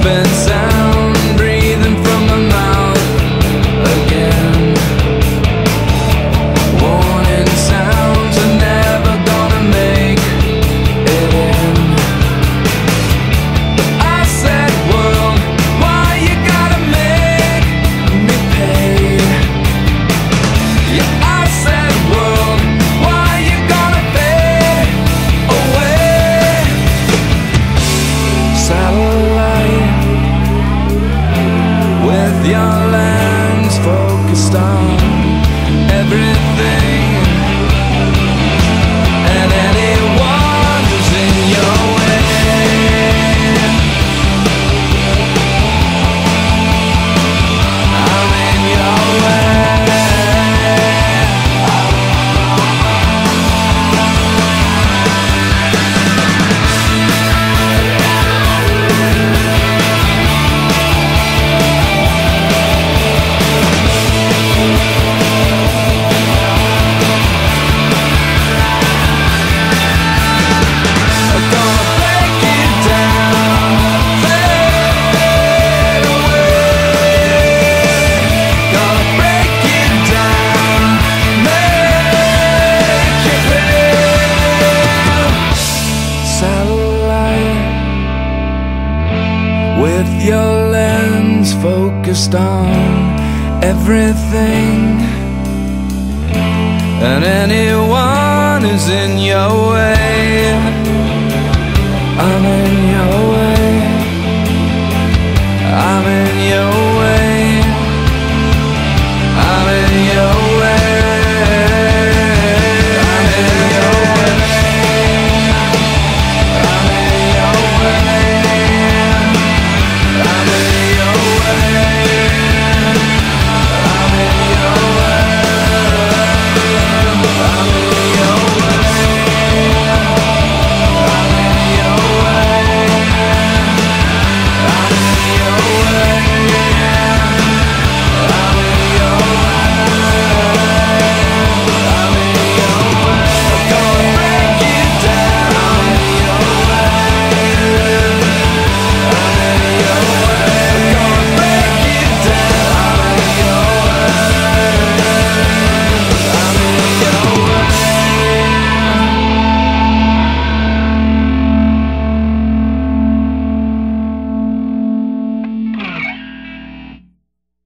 open sound breathing from my mouth again. Warning sounds are never gonna make it in. I said, world, why you gotta make me pay? Yeah, I said, world, why you gonna fade away? Satellite, with your lens focused on everything and anyone who's in your way. I'm in your way. With your lens focused on everything and anyone who's in your way. I'm in